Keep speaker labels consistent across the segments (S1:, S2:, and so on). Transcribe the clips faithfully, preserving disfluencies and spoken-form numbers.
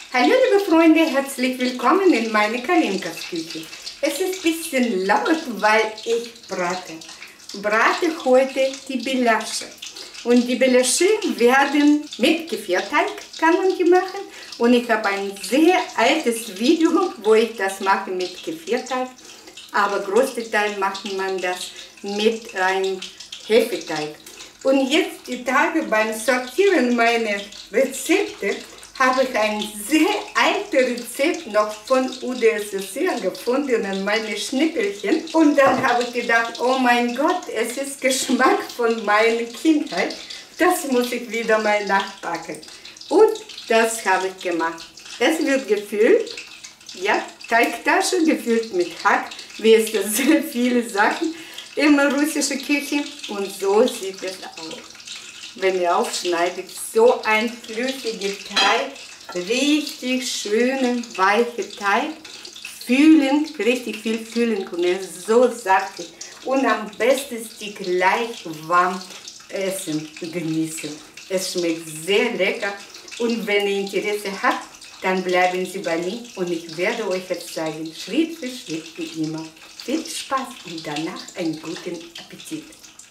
S1: Hallo liebe Freunde, herzlich willkommen in meine Kalinkas Küche. Es ist ein bisschen laut, weil ich brate. Brate heute die Belasche. Und die Belasche werden mit Kefirteig, kann man die machen. Und ich habe ein sehr altes Video, wo ich das mache mit Kefirteig. Aber großteils macht man das mit einem Hefeteig. Und jetzt die Tage beim Sortieren meiner Rezepte habe ich ein sehr altes Rezept noch von U D S S R gefunden in meine Schnippelchen. Und dann habe ich gedacht, oh mein Gott, es ist Geschmack von meiner Kindheit. Das muss ich wieder mal nachbacken. Und das habe ich gemacht. Es wird gefüllt, ja, Teigtasche gefüllt mit Hack, wie es da sehr viele Sachen in der russischen Küche. Und so sieht es aus. Wenn ihr aufschneidet, so ein flüssiger Teig, richtig schönen, weichen Teig, fühlen, richtig viel fühlen können, so saftig. Und am besten ist die gleich warm essen, genießen. Es schmeckt sehr lecker und wenn ihr Interesse habt, dann bleiben Sie bei mir und ich werde euch jetzt zeigen, Schritt für Schritt wie immer. Viel Spaß und danach einen guten Appetit.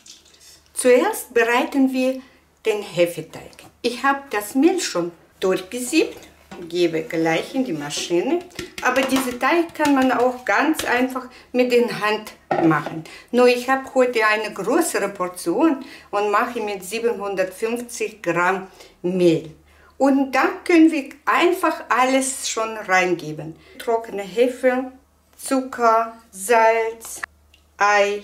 S1: Zuerst bereiten wir den Hefeteig. Ich habe das Mehl schon durchgesiebt, gebe gleich in die Maschine. Aber diesen Teig kann man auch ganz einfach mit der Hand machen. Nur ich habe heute eine größere Portion und mache mit siebenhundertfünfzig Gramm Mehl. Und dann können wir einfach alles schon reingeben. Trockene Hefe, Zucker, Salz, Ei,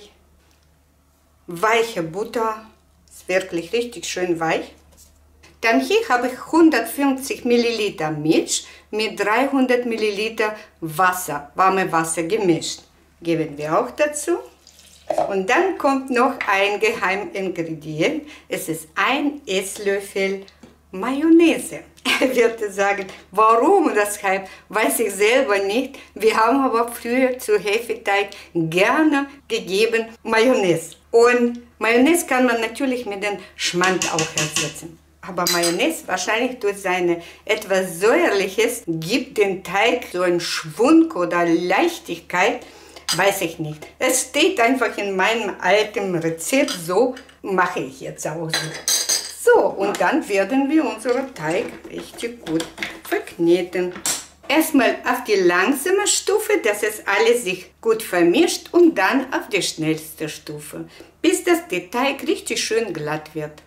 S1: weiche Butter. Ist wirklich richtig schön weich. Dann hier habe ich hundertfünfzig Milliliter Milch mit dreihundert Milliliter Wasser, warme Wasser gemischt. Geben wir auch dazu. Und dann kommt noch ein Geheimingredient. Es ist ein Esslöffel Mayonnaise. Er würde sagen, warum das Geheim, weiß ich selber nicht. Wir haben aber früher zu Hefeteig gerne gegeben Mayonnaise. Und Mayonnaise kann man natürlich mit dem Schmand auch ersetzen. Aber Mayonnaise wahrscheinlich durch seine etwas Säuerliches gibt den Teig so einen Schwung oder Leichtigkeit, weiß ich nicht. Es steht einfach in meinem alten Rezept, so mache ich jetzt auch so. So, und dann werden wir unseren Teig richtig gut verkneten. Erstmal auf die langsame Stufe, dass es alles sich gut vermischt und dann auf die schnellste Stufe, bis das der Teig richtig schön glatt wird.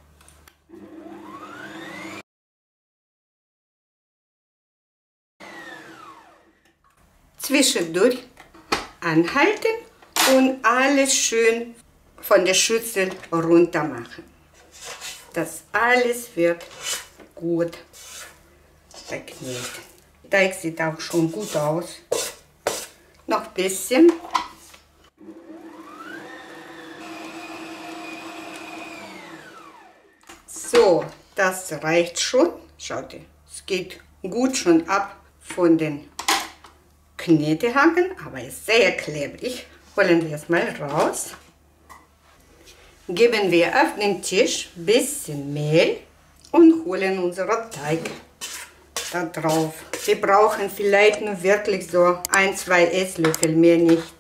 S1: Zwischendurch anhalten und alles schön von der Schüssel runter machen. Das alles wird gut verknetet. Der Teig sieht auch schon gut aus. Noch ein bisschen. So, das reicht schon. Schaut ihr, es geht gut schon ab von den Knetehaken, aber ist sehr klebrig. Holen wir es mal raus. Geben wir auf den Tisch ein bisschen Mehl und holen unseren Teig da drauf. Wir brauchen vielleicht nur wirklich so ein, zwei Esslöffel, mehr nicht.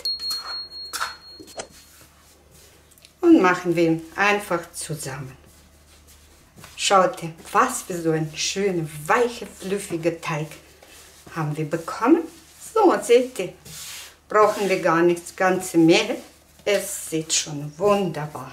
S1: Und machen wir ihn einfach zusammen. Schaut ihr, was für so ein schöner, weicher, fluffiger Teig haben wir bekommen. So, seht ihr, brauchen wir gar nichts ganze Mehl. Es sieht schon wunderbar.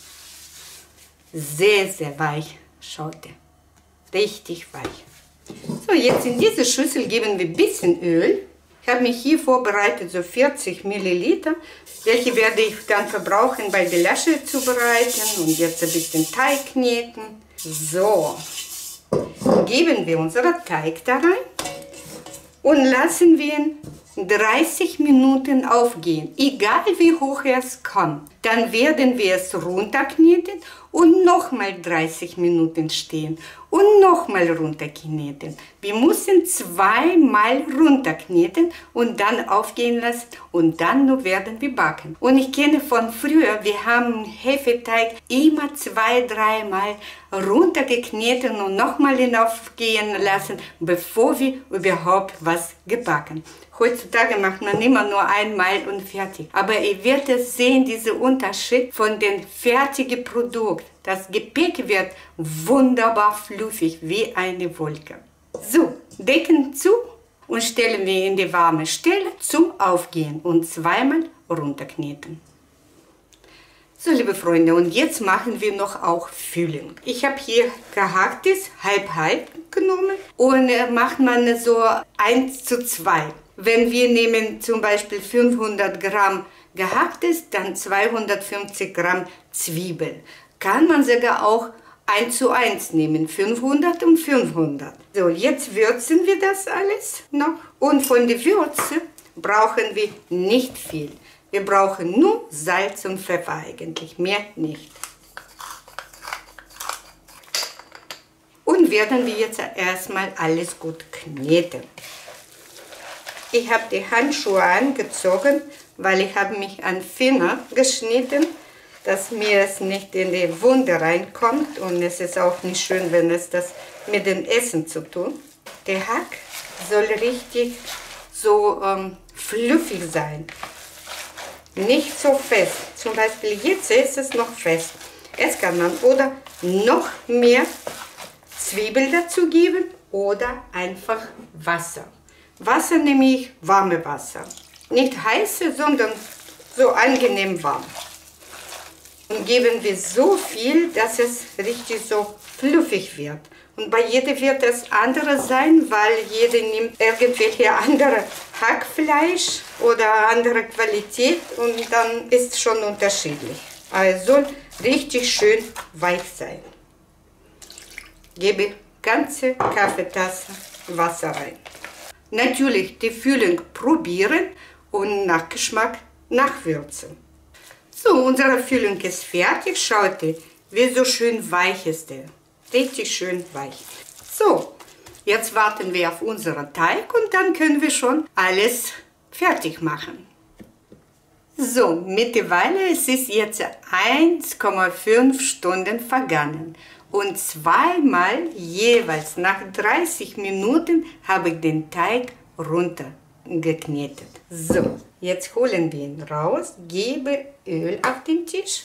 S1: Sehr, sehr weich, schaut ihr, richtig weich. So, jetzt in diese Schüssel geben wir ein bisschen Öl. Ich habe mich hier vorbereitet, so vierzig Milliliter. Welche werde ich dann verbrauchen bei der Belasche zubereiten und jetzt ein bisschen Teig kneten. So, geben wir unseren Teig da rein und lassen wir ihn dreißig Minuten aufgehen, egal wie hoch es kommt. Dann werden wir es runterkneten und nochmal dreißig Minuten stehen und nochmal runterkneten. Wir müssen zweimal runterkneten und dann aufgehen lassen und dann nur werden wir backen. Und ich kenne von früher, wir haben Hefeteig immer zwei, dreimal runtergeknetet und nochmal hinaufgehen lassen, bevor wir überhaupt was gebacken. Heutzutage macht man immer nur einmal und fertig. Aber ihr werdet sehen, diesen Unterschied von dem fertigen Produkt. Das Gebäck wird wunderbar fluffig, wie eine Wolke. So, Deckel zu und stellen wir in die warme Stelle zum Aufgehen und zweimal runterkneten. So, liebe Freunde, und jetzt machen wir noch auch Füllung. Ich habe hier gehacktes halb-halb genommen und äh, macht man so eins zu zwei. Wenn wir nehmen zum Beispiel fünfhundert Gramm gehacktes, dann zweihundertfünfzig Gramm Zwiebeln. Kann man sogar auch eins zu eins nehmen, fünfhundert und fünfhundert. So, jetzt würzen wir das alles noch. Und von der Würze brauchen wir nicht viel. Wir brauchen nur Salz und Pfeffer eigentlich, mehr nicht. Und werden wir jetzt erstmal alles gut kneten. Ich habe die Handschuhe angezogen, weil ich habe mich an Finger geschnitten, dass mir es nicht in die Wunde reinkommt. Und es ist auch nicht schön, wenn es das mit dem Essen zu tun. Der Hack soll richtig so ähm, fluffig sein. Nicht so fest. Zum Beispiel jetzt ist es noch fest. Es kann man oder noch mehr Zwiebeln dazu geben oder einfach Wasser. Wasser nehme ich warme Wasser. Nicht heiße, sondern so angenehm warm. Und geben wir so viel, dass es richtig so fluffig wird. Und bei jedem wird es andere sein, weil jeder nimmt irgendwelche andere Hackfleisch oder andere Qualität und dann ist es schon unterschiedlich. Also richtig schön weich sein. Gebe ganze Kaffeetasse Wasser rein. Natürlich die Füllung probieren und nach Geschmack nachwürzen. So, unsere Füllung ist fertig. Schaut, wie so schön weich ist der. Richtig schön weich. So, jetzt warten wir auf unseren Teig und dann können wir schon alles fertig machen. So, mittlerweile es ist jetzt eins Komma fünf Stunden vergangen und zweimal jeweils nach dreißig Minuten habe ich den Teig runtergeknetet. So, jetzt holen wir ihn raus, gebe Öl auf den Tisch.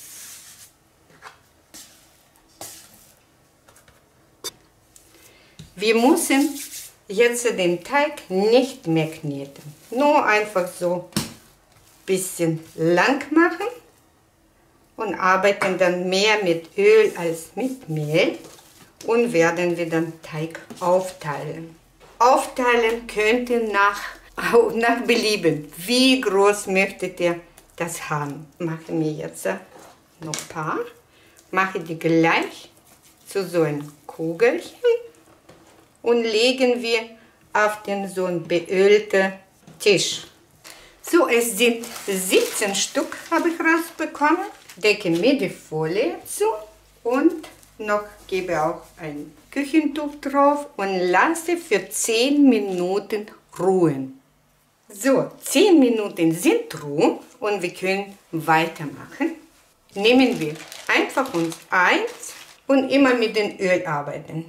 S1: Wir müssen jetzt den Teig nicht mehr kneten, nur einfach so ein bisschen lang machen und arbeiten dann mehr mit Öl als mit Mehl und werden wir dann Teig aufteilen. Aufteilen könnt ihr nach, nach Belieben. Wie groß möchtet ihr das haben? Machen wir jetzt noch ein paar. Mache die gleich zu so einem Kugelchen. Und legen wir auf den so einen beölten Tisch. So, es sind siebzehn Stück, habe ich rausbekommen. Decke mir die Folie zu und noch gebe auch ein Küchentuch drauf und lasse für zehn Minuten ruhen. So, zehn Minuten sind rum und wir können weitermachen. Nehmen wir einfach uns eins und immer mit dem Öl arbeiten.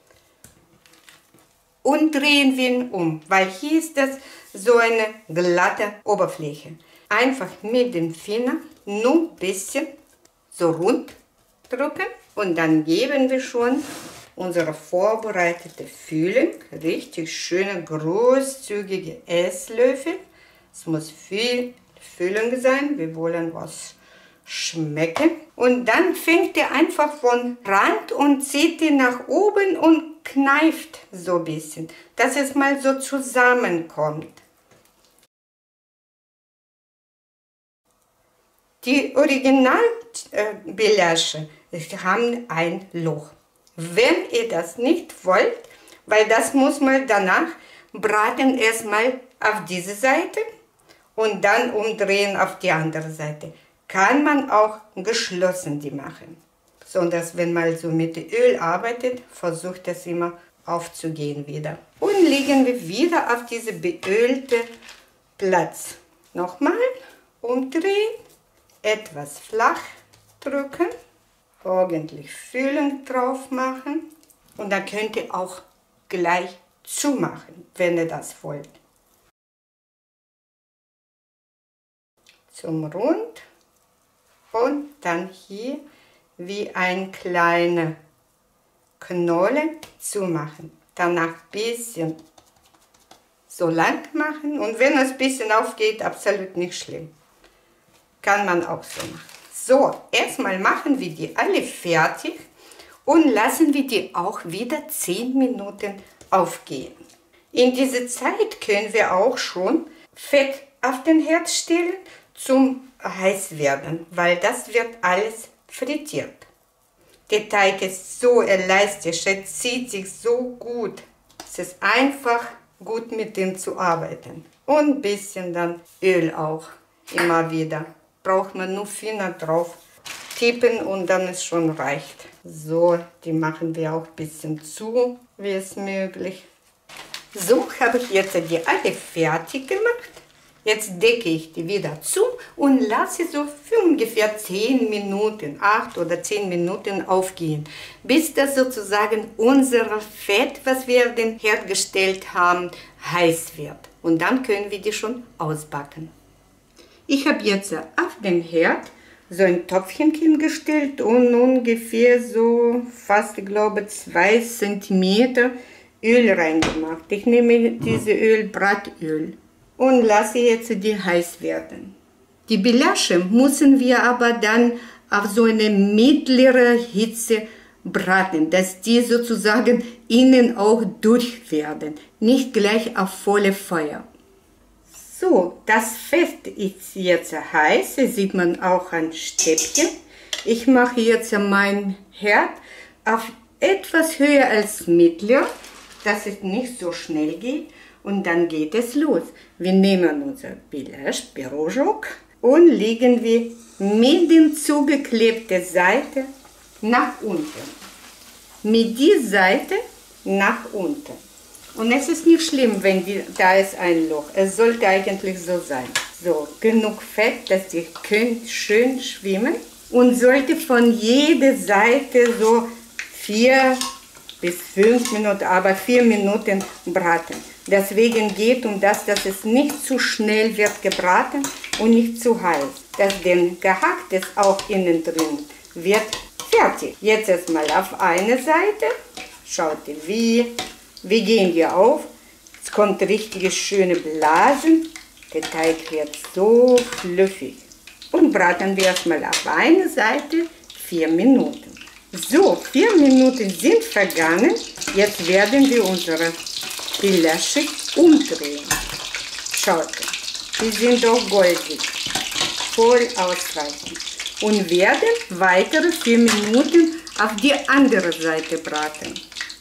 S1: Und drehen wir ihn um, weil hier ist das so eine glatte Oberfläche. Einfach mit dem Finger nur ein bisschen so rund drücken und dann geben wir schon unsere vorbereitete Füllung, richtig schöne großzügige Esslöffel. Es muss viel Füllung sein, wir wollen was schmecken. Und dann fängt ihr einfach von Rand und zieht ihr nach oben und kneift so ein bisschen, dass es mal so zusammenkommt. Die Originalbelasche haben ein Loch. Wenn ihr das nicht wollt, weil das muss man danach braten erstmal auf diese Seite und dann umdrehen auf die andere Seite. Kann man auch geschlossen die machen. Besonders wenn man so mit Öl arbeitet, versucht das immer aufzugehen wieder. Und legen wir wieder auf diese beölte Platz. Nochmal umdrehen, etwas flach drücken, ordentlich Füllung drauf machen und dann könnt ihr auch gleich zumachen, wenn ihr das wollt. Zum Rund und dann hier wie ein kleiner Knolle zumachen. Danach ein bisschen so lang machen und wenn es ein bisschen aufgeht, absolut nicht schlimm. Kann man auch so machen. So, erstmal machen wir die alle fertig und lassen wir die auch wieder zehn Minuten aufgehen. In dieser Zeit können wir auch schon Fett auf den Herd stellen zum heiß werden, weil das wird alles frittiert. Der Teig ist so elastisch, er zieht sich so gut. Es ist einfach gut mit dem zu arbeiten. Und ein bisschen dann Öl auch, immer wieder. Braucht man nur Finger drauf tippen und dann ist schon reicht. So, die machen wir auch ein bisschen zu, wie es möglich. So habe ich jetzt die alle fertig gemacht. Jetzt decke ich die wieder zu und lasse so für ungefähr zehn Minuten, acht oder zehn Minuten aufgehen, bis das sozusagen unser Fett, was wir auf den Herd gestellt haben, heiß wird. Und dann können wir die schon ausbacken. Ich habe jetzt auf den Herd so ein Töpfchen hingestellt und ungefähr so fast, ich glaube, zwei Zentimeter Öl reingemacht. Ich nehme diese Öl, Bratöl. Und lasse jetzt die heiß werden. Die Belasche müssen wir aber dann auf so eine mittlere Hitze braten, dass die sozusagen innen auch durch werden, nicht gleich auf volle Feuer. So, das Fett ist jetzt heiß, das sieht man auch an Stäbchen. Ich mache jetzt meinen Herd auf etwas höher als mittler, dass es nicht so schnell geht. Und dann geht es los. Wir nehmen unser Belash, Pirojok und legen wir mit der zugeklebten Seite nach unten. Mit dieser Seite nach unten. Und es ist nicht schlimm, wenn die, da ist ein Loch. Es sollte eigentlich so sein. So, genug Fett, dass die können schön schwimmen. Und sollte von jeder Seite so vier bis fünf Minuten, aber vier Minuten braten. Deswegen geht um das, dass es nicht zu schnell wird gebraten und nicht zu heiß. Dass denn gehackt ist auch innen drin wird fertig. Jetzt erstmal auf eine Seite. Schaut ihr, wie, wie gehen die auf. Es kommt richtige schöne Blasen. Der Teig wird so fluffig. Und braten wir erstmal auf eine Seite vier Minuten. So, vier Minuten sind vergangen. Jetzt werden wir unsere Belasche umdrehen. Schaut, die sind doch goldig, voll ausreichend. Und werden weitere vier Minuten auf die andere Seite braten.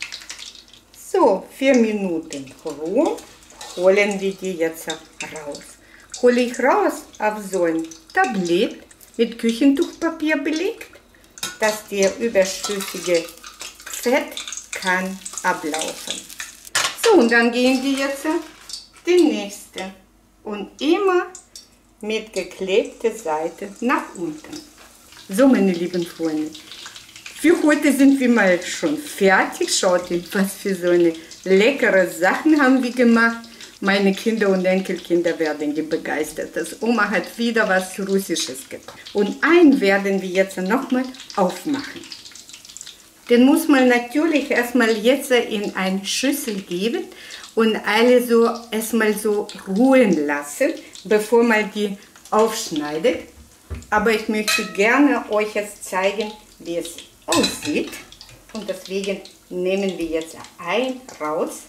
S1: So, vier Minuten Ruhe, holen wir die jetzt raus. Hole ich raus auf so ein Tablett mit Küchentuchpapier belegt, dass der überschüssige Fett kann ablaufen. So, und dann gehen wir jetzt die nächste und immer mit geklebter Seite nach unten. So, meine lieben Freunde, für heute sind wir mal schon fertig. Schaut, was für so eine leckere Sachen haben wir gemacht. Meine Kinder und Enkelkinder werden begeistert. Das Oma hat wieder was Russisches gekocht. Und einen werden wir jetzt nochmal aufmachen. Den muss man natürlich erstmal jetzt in eine Schüssel geben und alle so erstmal so ruhen lassen, bevor man die aufschneidet. Aber ich möchte gerne euch jetzt zeigen, wie es aussieht. Und deswegen nehmen wir jetzt ein raus.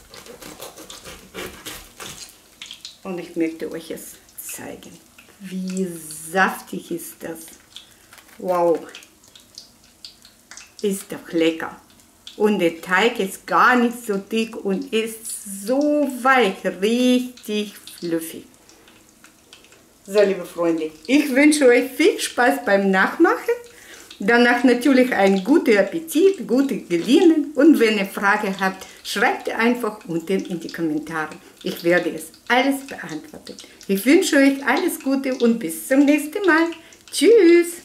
S1: Und ich möchte euch es zeigen. Wie saftig ist das. Wow. Ist doch lecker. und der Teig ist gar nicht so dick und ist so weich, richtig fluffig. So, liebe Freunde, ich wünsche euch viel Spaß beim Nachmachen. Danach natürlich einen guten Appetit, gute Gelingen. Und wenn ihr Fragen habt, schreibt einfach unten in die Kommentare. Ich werde es alles beantworten. Ich wünsche euch alles Gute und bis zum nächsten Mal. Tschüss!